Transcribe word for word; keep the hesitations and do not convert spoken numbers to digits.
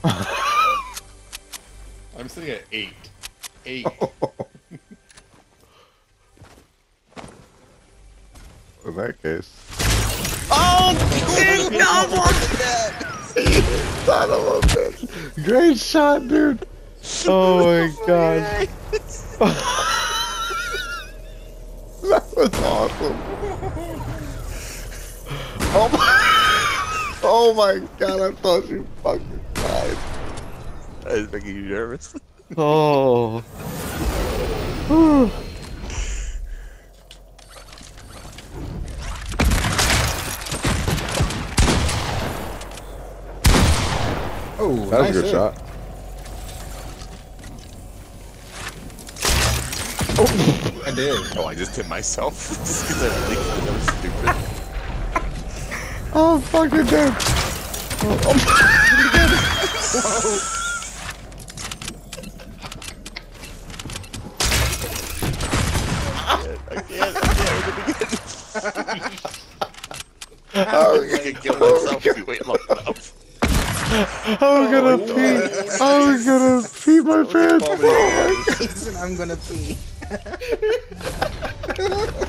I'm sitting at eight. Eight. In that case. Oh, dude, no! Son of a bitch. Great shot, dude. Oh my god. That was awesome. Oh my, oh my god, I thought you fucking died. That is making you nervous. Oh. Oh, That was nice a good hit. shot. I did. Oh, I just hit myself. Just because I blinked and that was stupid. Oh, fucking dude. Oh, oh. I can't, I can't, I can't. I I can kill myself if you wait long enough. was gonna pee. I was gonna pee my pants. Reason I'm gonna pee.